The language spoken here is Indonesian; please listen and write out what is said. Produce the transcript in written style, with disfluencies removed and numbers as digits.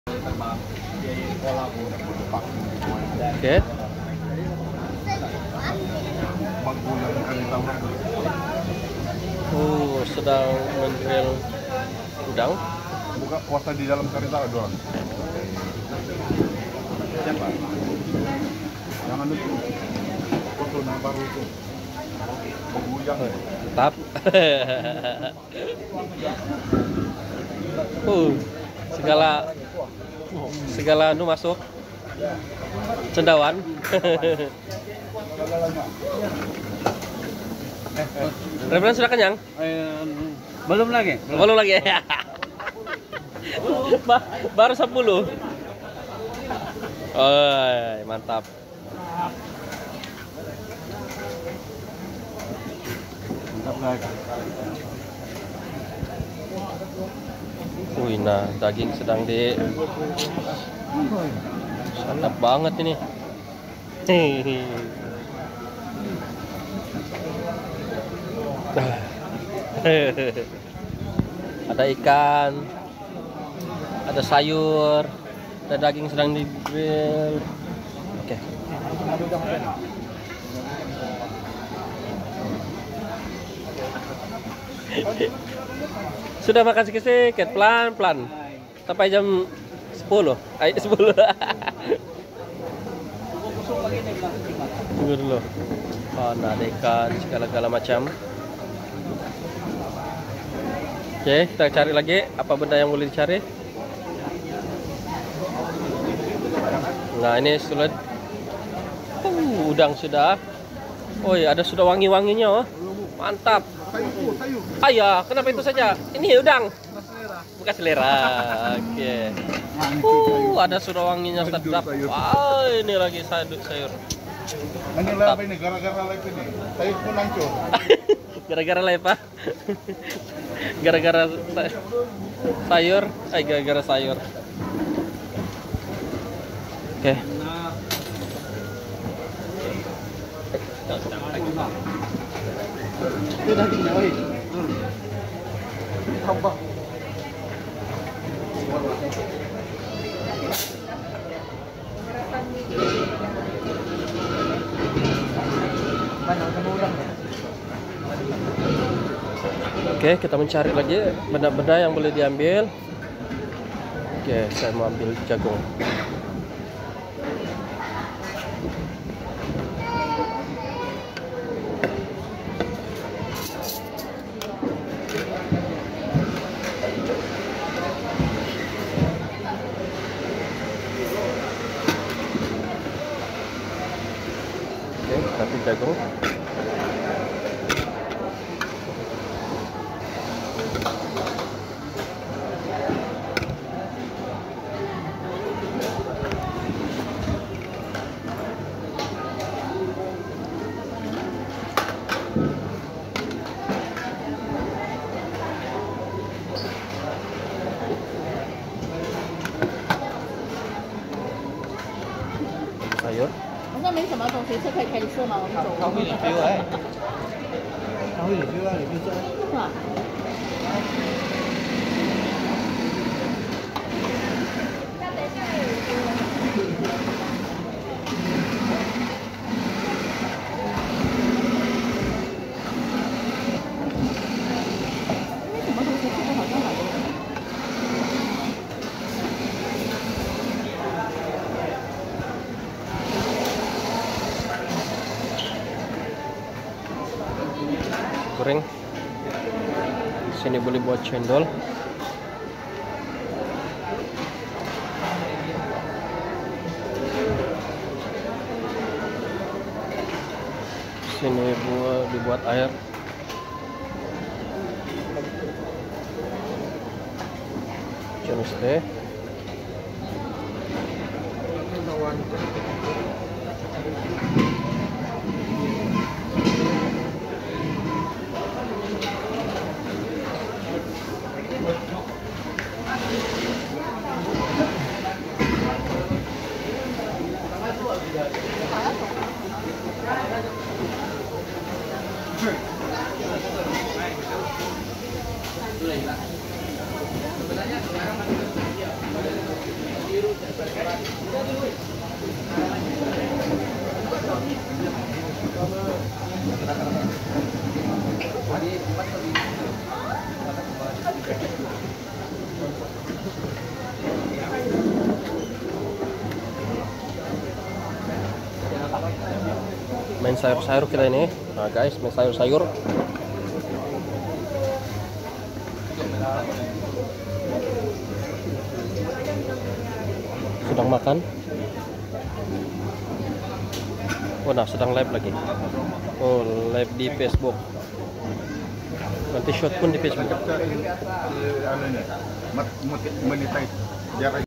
Oke. Sedang menggrill udang. Buka puasa di dalam karita doang. Siapa? Jangan lupa. Foto baru itu. Bujang. Mantap. Segala anu masuk. Cendawan. Reverend sudah kenyang? Belum lagi. Belum lagi. Baru 10. Oh, mantap. Wih, nah daging sedang di santap banget ini. Ada ikan, ada sayur, ada daging sedang di grill. Oke. Sudah makan sedikit, pelan-pelan sampai jam 10. Ayo 10. Tunggu dulu. Oh, nah, ada ikan segala macam. Oke, kita cari lagi apa benda yang boleh dicari. Nah, ini sulit. Udang sudah. Oh iya, ada sudah wangi-wanginya. Oh. Mantap. Ayah, kenapa itu saja? Ini udang. Bukan selera. Oke. Ada sudah wanginya sedap. Wah, ini lagi sayur. Ini lah ini gara-gara live ini. Sayur pun hancur. Gara-gara live, Pak. Gara-gara sayur, gara-gara sayur. Oke. Sudah diketahui. Tambah. Oke, kita mencari lagi benda-benda yang boleh diambil. Oke, saya mau ambil jagung. Oke, tapi jagung. Sayur. 好像没什么东西是可以吃吗？我们走。 他会理标哎，他会理标啊，理标真。 是吧？因为什么东西这个好像买的。 Goreng. Sini boleh buat cendol. Sini dibuat air. Jenis teh. Main sayur-sayur kita ini. Nah guys, main sayur-sayur. Sedang makan. Oh nah, sedang live lagi. Oh, live di Facebook. Nanti shot pun di Facebook. Monetize.